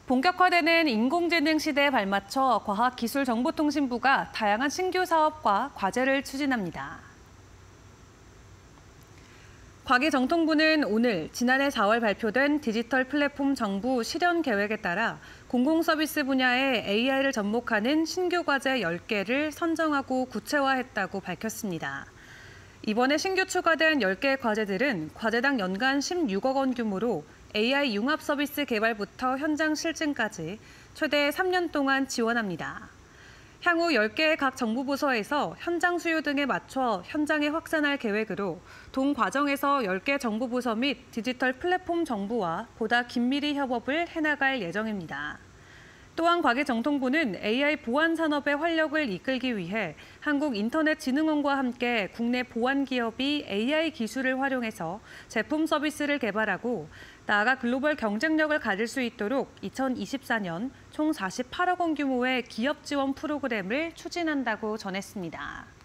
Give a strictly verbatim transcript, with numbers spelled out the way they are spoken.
본격화되는 인공지능 시대에 발맞춰 과학기술정보통신부가 다양한 신규 사업과 과제를 추진합니다. 과기정통부는 오늘 지난해 사월 발표된 디지털 플랫폼 정부 실현 계획에 따라 공공서비스 분야에 에이아이를 접목하는 신규 과제 열 개를 선정하고 구체화했다고 밝혔습니다. 이번에 신규 추가된 열 개 과제들은 과제당 연간 십육억 원 규모로 에이아이 융합 서비스 개발부터 현장 실증까지 최대 삼 년 동안 지원합니다. 향후 열 개의 각 정부 부서에서 현장 수요 등에 맞춰 현장에 확산할 계획으로 동 과정에서 열 개 정부 부서 및 디지털 플랫폼 정부와 보다 긴밀히 협업을 해나갈 예정입니다. 또한 과기정통부는 에이아이 보안 산업의 활력을 이끌기 위해 한국인터넷진흥원과 함께 국내 보안 기업이 에이아이 기술을 활용해서 제품 서비스를 개발하고 나아가 글로벌 경쟁력을 가질 수 있도록 이천이십사 년 총 사십팔억 원 규모의 기업 지원 프로그램을 추진한다고 전했습니다.